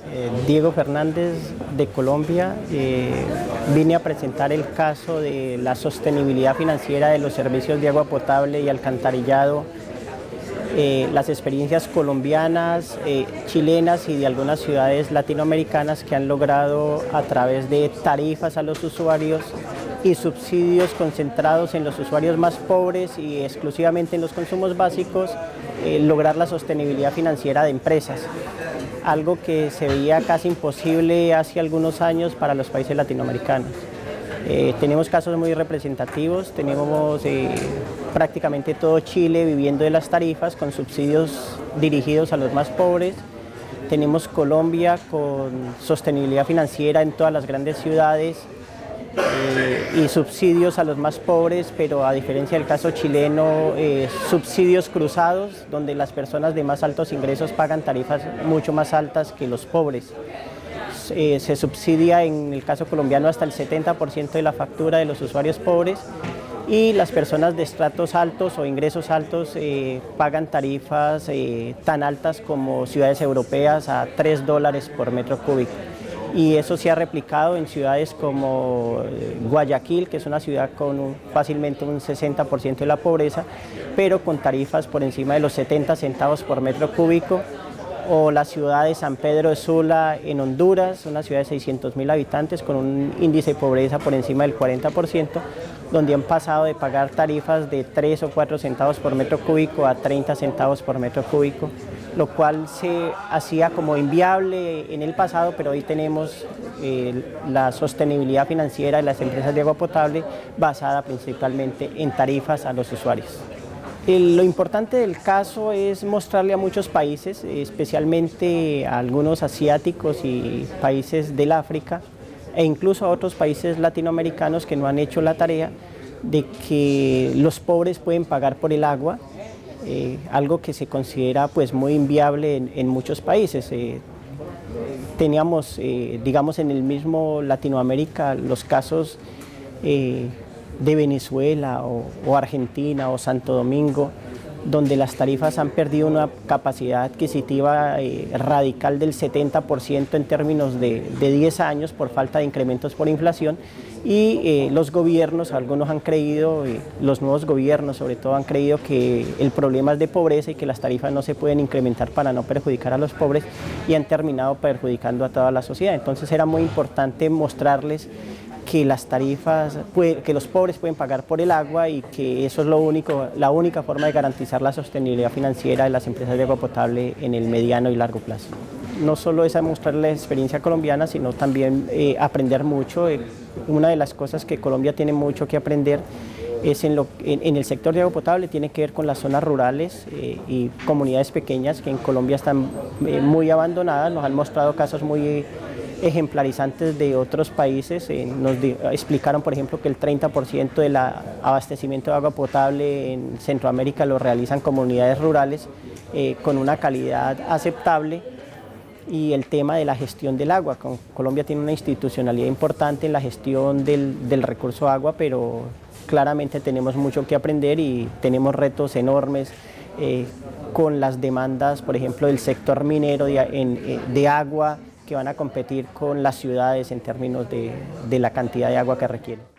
Diego Fernández de Colombia. Vine a presentar el caso de la sostenibilidad financiera de los servicios de agua potable y alcantarillado, las experiencias colombianas, chilenas y de algunas ciudades latinoamericanas que han logrado a través de tarifas a los usuarios y subsidios concentrados en los usuarios más pobres y exclusivamente en los consumos básicos, lograr la sostenibilidad financiera de empresas, algo que se veía casi imposible hace algunos años para los países latinoamericanos. Tenemos casos muy representativos, tenemos prácticamente todo Chile viviendo de las tarifas con subsidios dirigidos a los más pobres. Tenemos Colombia con sostenibilidad financiera en todas las grandes ciudades y subsidios a los más pobres, pero a diferencia del caso chileno, subsidios cruzados, donde las personas de más altos ingresos pagan tarifas mucho más altas que los pobres. Se subsidia en el caso colombiano hasta el 70% de la factura de los usuarios pobres y las personas de estratos altos o ingresos altos pagan tarifas tan altas como ciudades europeas a $3 por metro cúbico. Y eso se ha replicado en ciudades como Guayaquil, que es una ciudad con fácilmente un 60% de la pobreza, pero con tarifas por encima de los 70 centavos por metro cúbico, o la ciudad de San Pedro de Sula en Honduras, una ciudad de 600.000 habitantes con un índice de pobreza por encima del 40%, donde han pasado de pagar tarifas de 3 o 4 centavos por metro cúbico a 30 centavos por metro cúbico, lo cual se hacía como inviable en el pasado, pero hoy tenemos la sostenibilidad financiera de las empresas de agua potable basada principalmente en tarifas a los usuarios. Lo importante del caso es mostrarle a muchos países, especialmente a algunos asiáticos y países del África, e incluso a otros países latinoamericanos que no han hecho la tarea, de que los pobres pueden pagar por el agua, algo que se considera pues muy inviable en muchos países. Teníamos, digamos, en el mismo Latinoamérica los casos de Venezuela o Argentina o Santo Domingo, donde las tarifas han perdido una capacidad adquisitiva radical del 70% en términos de 10 años por falta de incrementos por inflación, y los gobiernos, algunos han creído, los nuevos gobiernos sobre todo han creído que el problema es de pobreza y que las tarifas no se pueden incrementar para no perjudicar a los pobres, y han terminado perjudicando a toda la sociedad. Entonces era muy importante mostrarles que las tarifas, que los pobres pueden pagar por el agua y que eso es la única forma de garantizar la sostenibilidad financiera de las empresas de agua potable en el mediano y largo plazo. No solo es mostrar la experiencia colombiana, sino también aprender mucho. Una de las cosas que Colombia tiene mucho que aprender es en el sector de agua potable, tiene que ver con las zonas rurales y comunidades pequeñas que en Colombia están muy abandonadas. Nos han mostrado casos muy ejemplarizantes de otros países. Nos explicaron, por ejemplo, que el 30% del abastecimiento de agua potable en Centroamérica lo realizan comunidades rurales con una calidad aceptable. Y el tema de la gestión del agua. Colombia tiene una institucionalidad importante en la gestión del recurso agua, pero claramente tenemos mucho que aprender y tenemos retos enormes con las demandas, por ejemplo, del sector minero de agua, que van a competir con las ciudades en términos de la cantidad de agua que requieren.